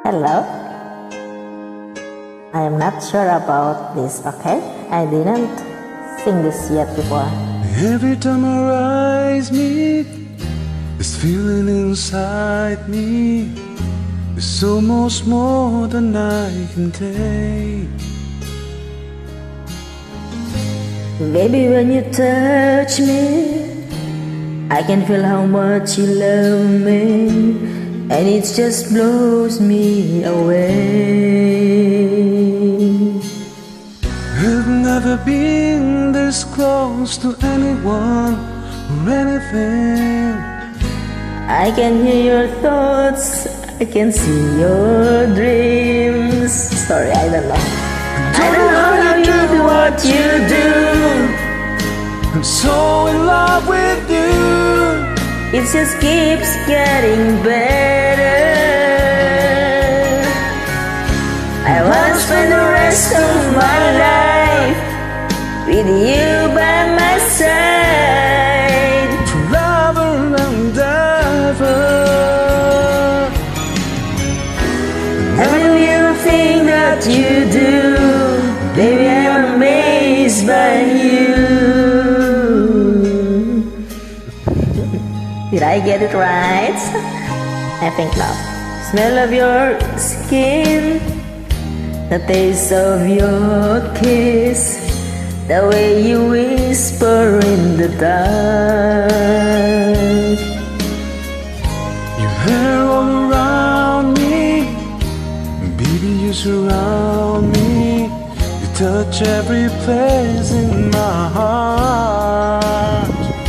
Hello. I am not sure about this, okay? I didn't sing this yet before. Every time our eyes meet, this feeling inside me is so much more than I can take. Baby, when you touch me, I can feel how much you love me, and it just blows me away. I've never been this close to anyone or anything. I can hear your thoughts, I can see your dreams. Sorry, I don't know. I don't know how you do what you do. I'm so in love with you. It just keeps getting better. I want to spend the rest of my life with you by my side, forever and ever. Every little thing that you do, baby, I'm amazed by you. Did I get it right? I think not. Smell of your skin, the taste of your kiss, the way you whisper in the dark. Your hair all around me, baby, you surround me. You touch every place in my heart.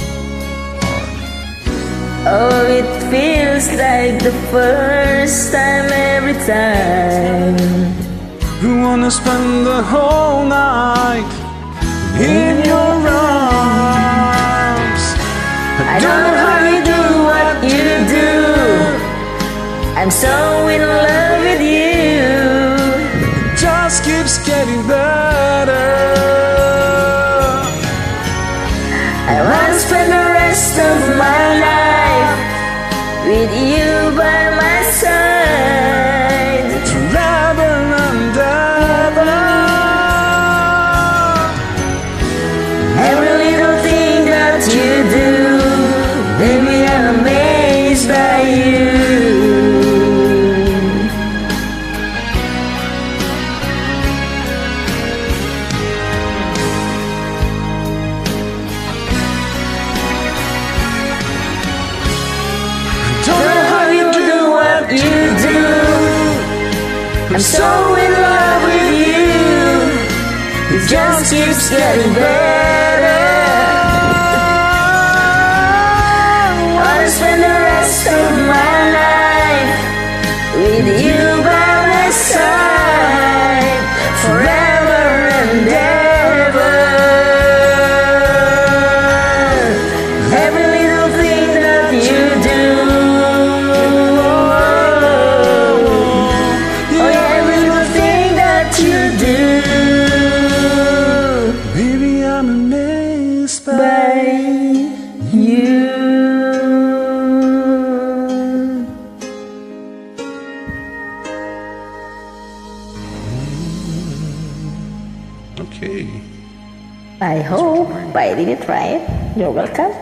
Oh, it feels like the first time every time. You wanna spend the whole night in your arms. I don't know how you do what you do. I'm so in love with you. It just keeps getting better. I want to spend the rest of my life with you by my side, forever and ever. Every little thing that you do, baby, I'm amazed by you. Don't know how you do what You do. I'm so in love with you. It just keeps getting better. I wanna spend the rest of my life with you by my side, forever and ever. Every little thing that you do, baby, I'm amazed by you. Okay. I hope I did it right. You're welcome.